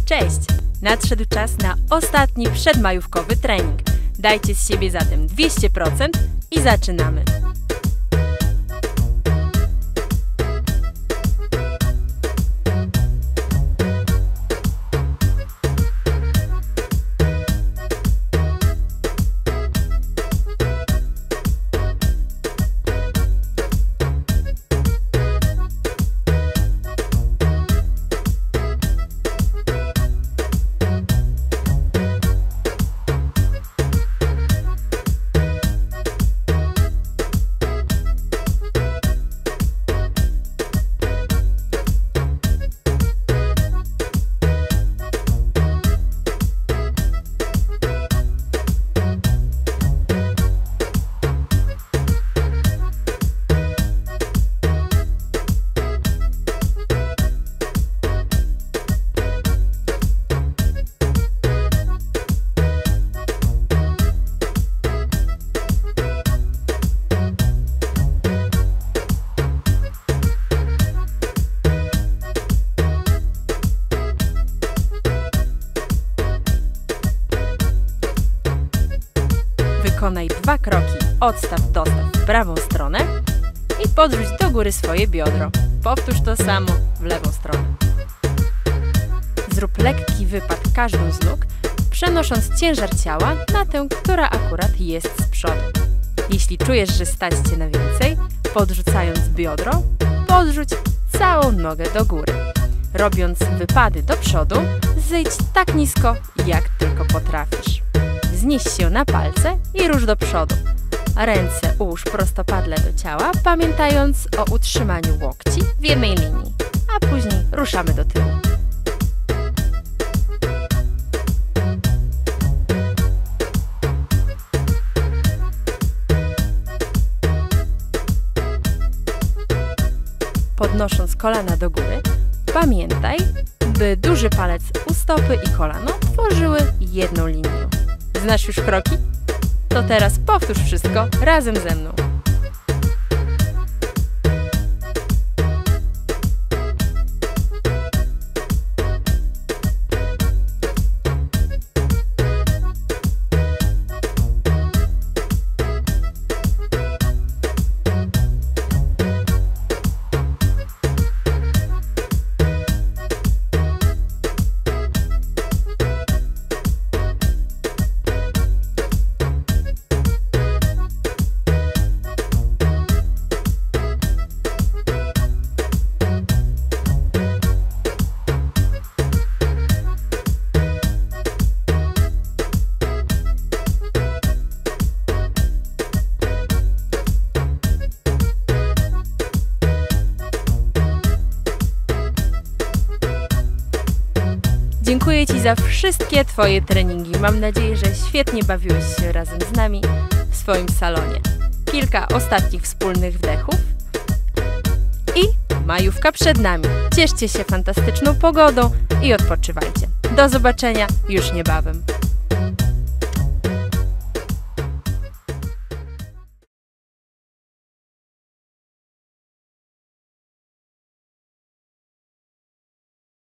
Cześć! Nadszedł czas na ostatni przedmajówkowy trening. Dajcie z siebie zatem 200% i zaczynamy! Wykonaj 2 kroki, odstaw, dostaw w prawą stronę i podrzuć do góry swoje biodro. Powtórz to samo w lewą stronę. Zrób lekki wypad każdą z nóg, przenosząc ciężar ciała na tę, która akurat jest z przodu. Jeśli czujesz, że stać Cię na więcej, podrzucając biodro, podrzuć całą nogę do góry. Robiąc wypady do przodu, zejdź tak nisko, jak tylko potrafisz. Wznieś się na palce i rusz do przodu. Ręce ułóż prostopadle do ciała, pamiętając o utrzymaniu łokci w jednej linii, a później ruszamy do tyłu. Podnosząc kolana do góry, pamiętaj, by duży palec u stopy i kolano tworzyły jedną linię. Znasz już kroki? To teraz powtórz wszystko razem ze mną. Dziękuję Ci za wszystkie Twoje treningi. Mam nadzieję, że świetnie bawiłeś się razem z nami w swoim salonie. Kilka ostatnich wspólnych wdechów i majówka przed nami. Cieszcie się fantastyczną pogodą i odpoczywajcie. Do zobaczenia już niebawem.